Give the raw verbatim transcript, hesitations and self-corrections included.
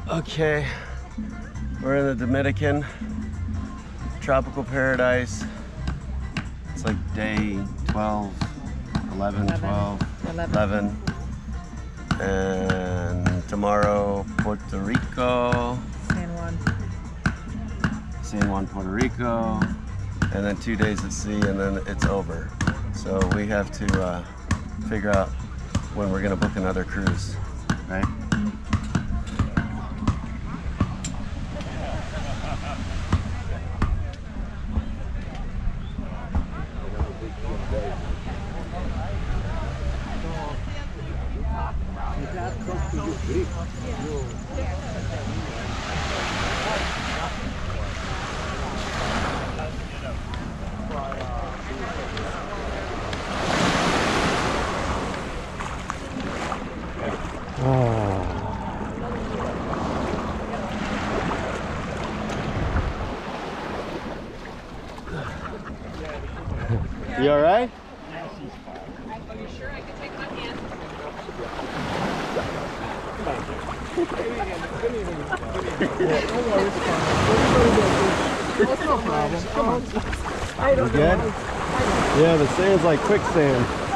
Okay, we're in the Dominican tropical paradise. It's like day twelve, eleven, twelve, eleven. And tomorrow, Puerto Rico. San Juan. San Juan, Puerto Rico. And then two days at sea, and then it's over. So we have to uh, figure out when we're gonna book another cruise, right? You all right? Are you sure I can take my hand? That's no problem. Come on. You good? Yeah, the sand's like quicksand.